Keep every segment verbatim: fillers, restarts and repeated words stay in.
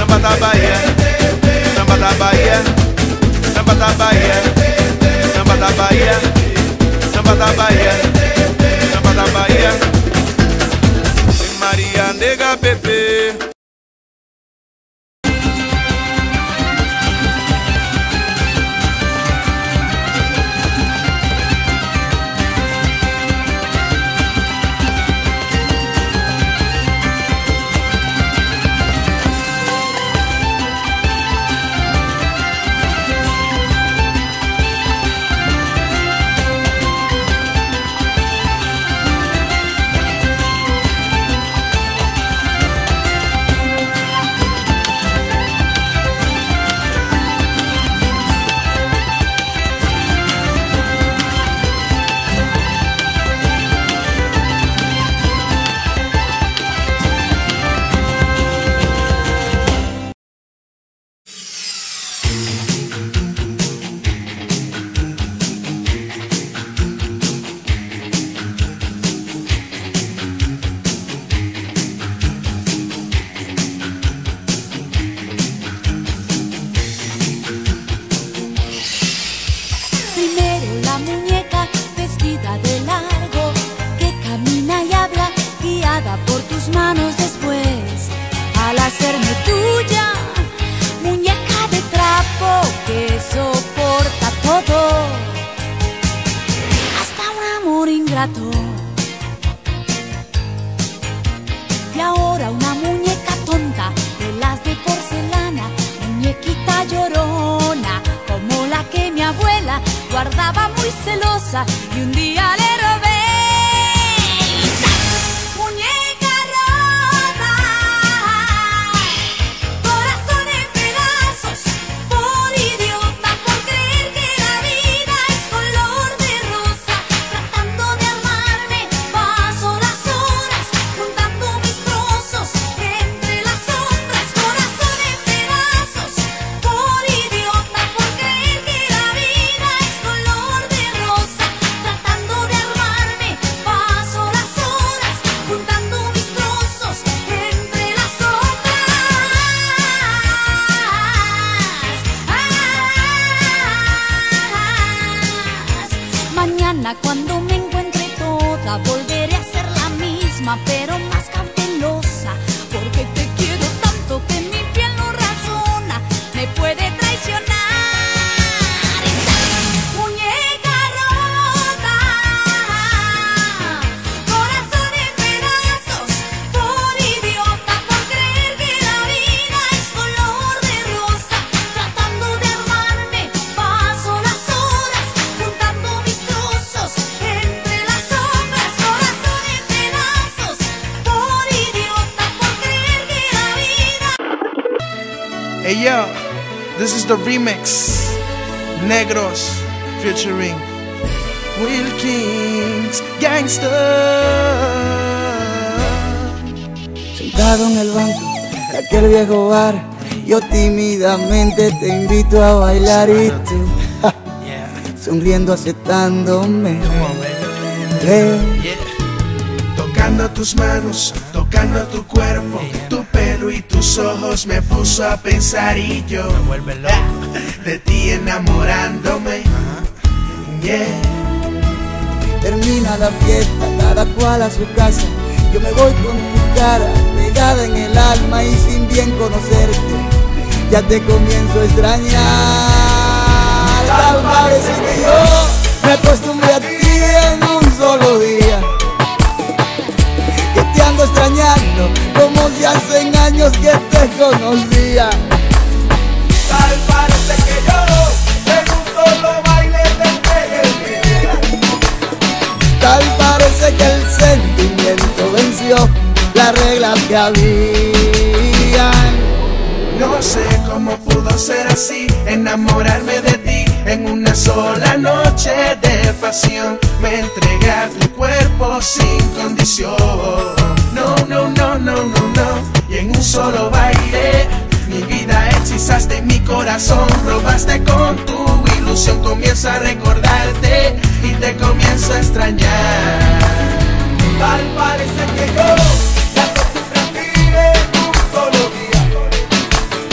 samba da Bahia, samba da Bahia, samba da Bahia, samba da Bahia, samba da Bahia, samba da Bahia. Maria nega Pepe. Por tus manos después, al hacerme tuya, muñeca de trapo que soporta todo, hasta un amor ingrato. Y ahora una muñeca tonta, de las de porcelana, muñequita llorona, como la que mi abuela guardaba muy celosa y un día le robé. Cuando me encuentre toda, volveré a ser la misma, pero más cautelosa, porque te quiero tanto que mi piel no razona, me puede traicionar. Esa muñeca rota, corazón en pedazos, por idiota, por creer que la vida es color de rosa, tratando de amarme, paso las horas, juntando mis trozos entre las sombras, corazón en pedazos, por idiota, por creer que la vida. Hey yo, this is the remix. Negros featuring Wilkins Gangster. Sentado en el banco de aquel viejo bar, yo tímidamente te invito a bailar y tú ja, sonriendo aceptándome. Ven. Tocando tus manos, tocando tu cuerpo, tu pelo y tus ojos me puso a pensar y yo de ti enamorándome. Yeah. Termina la fiesta, cada cual a su casa. Yo me voy con tu cara pegada en el alma y sin bien conocerte, ya te comienzo a extrañar. Tal parece que yo me acostumbré a ti en un solo día, que te ando extrañando como si hacen años que te conocía. Tal parece que yo en un solo baile te entregué mi vida. Tal parece que el sentimiento venció las reglas que habían. No sé cómo pudo ser así, enamorarme de ti en una sola noche de pasión. Me entregué a tu cuerpo sin condición. No, no, no, no, no, no. Y en un solo baile mi vida hechizaste mi corazón. Robaste con tu ilusión, comienzo a recordarte y te comienzo a extrañar. Tal parece que yo ya acostumbré a ti en un solo día,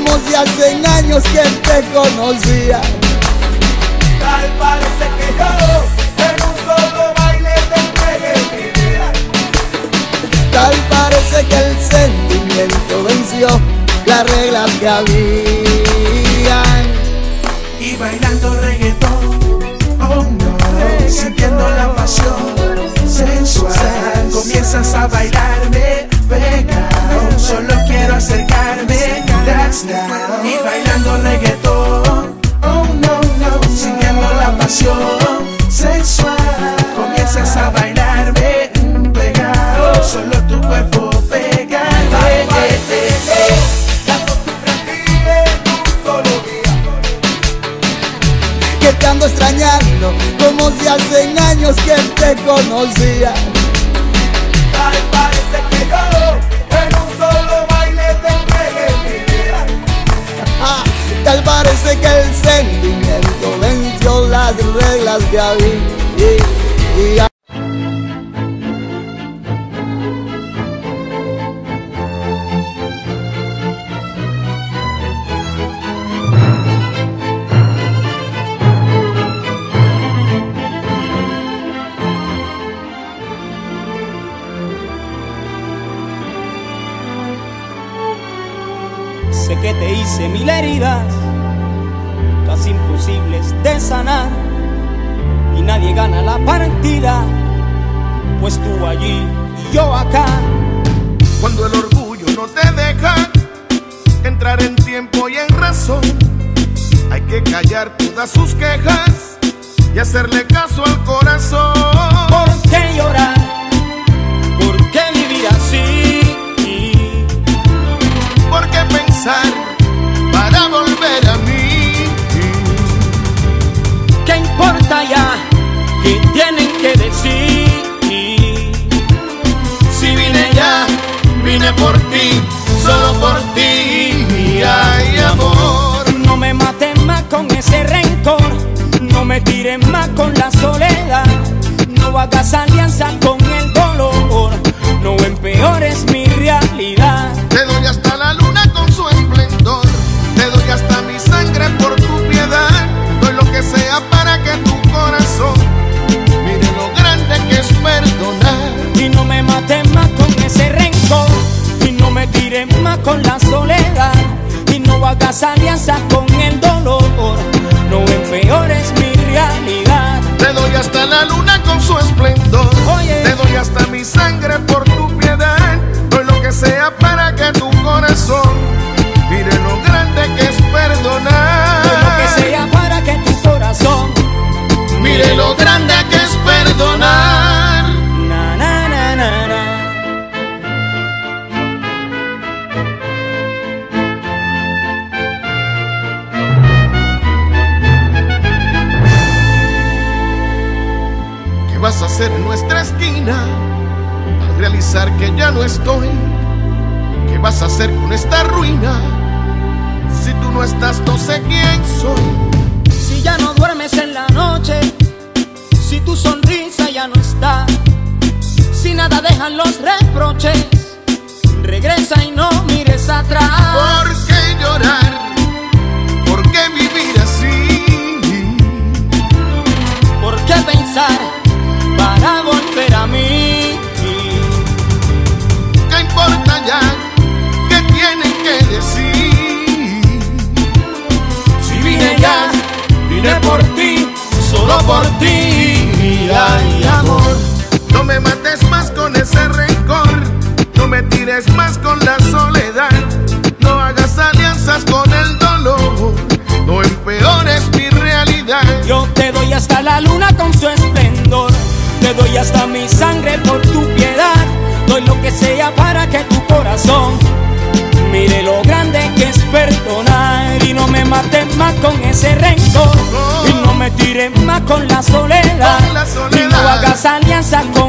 como si hace años que te conocía. Tal parece que yo en un solo baile te entregué mi vida. Tal parece que el sentimiento venció las reglas que habían. Y bailando reggaetón, oh no, sintiendo la pasión sensual, comienzas a bailarme pegado. Solo quiero acercarme, that's now. Y bailando reggaetón, oh no, no, sintiendo la pasión sensual, comienzas a bailarme pegado. Solo tu cuerpo pega. Que te ando extrañando como si hace años que te conocía. Tal parece que yo en un solo baile te entregué mi vida. Ah, tal parece que el sentimiento venció las reglas que había. Sé que te hice mil heridas, casi imposibles de sanar, y nadie gana la partida, pues tú allí y yo acá. Cuando el orgullo no te deja entrar en tiempo y en razón, hay que callar todas sus quejas y hacerle caso al corazón. ¿Por qué llorar? ¿Por qué vivir así? ¿Por qué pensar para volver a mí? ¿Qué importa ya? ¿Qué tienen que decir? Si vine ya, vine por ti, solo por ti, ay amor. No me mates más con ese rencor, no me tires más con la soledad, no hagas alianza con el dolor, no empeores mi realidad. Te doy hasta la luna con su esplendor, te doy hasta mi sangre por tu piedad, doy lo que sea para que tu corazón mire lo grande que es perdonar. Y no me mates más con ese rencor, y no me tires más con la soledad, y no hagas alianzas con el dolor, no empeores mi realidad. Te doy hasta la luna con su esplendor, Oye. te doy hasta mi sangre por tu piedad, doy lo que sea para que tu corazón mire lo grande que es perdonar. Doy lo que sea para que tu corazón mire lo grande que es perdonar. Na, na, na, na, na. ¿Qué vas a hacer en nuestra esquina al realizar que ya no estoy? ¿Qué vas a hacer con esta ruina? Si tú no estás, no sé quién soy. Si ya no duermes en la noche, si tu sonrisa ya no está, si nada dejan los reproches, regresa y no mires atrás. ¿Por qué llorar? ¿Por qué vivir así? ¿Por qué pensar para volver a mí? ¿Qué importa ya? ¿Qué tienen que decir? Si vine ya, vine por ti, solo por ti, ay amor. No me mates más con ese rencor, no me tires más con la soledad, no hagas alianzas con el dolor, no empeores mi realidad. Yo te doy hasta la luna con su esplendor, te doy hasta mi sangre por tu piedad, doy lo que sea para que tu corazón mire lo grande que es perdonar. Y no me mates más con ese rencor, y no me tires más con la soledad, Con la soledad. y no hagas alianza con